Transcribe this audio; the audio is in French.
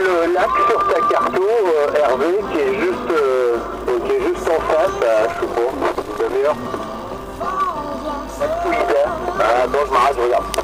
le lac sur ta carte, Hervé, qui est juste en face, à, je sais pas, une demi-heure. Ah non, je m'arrête, je regarde.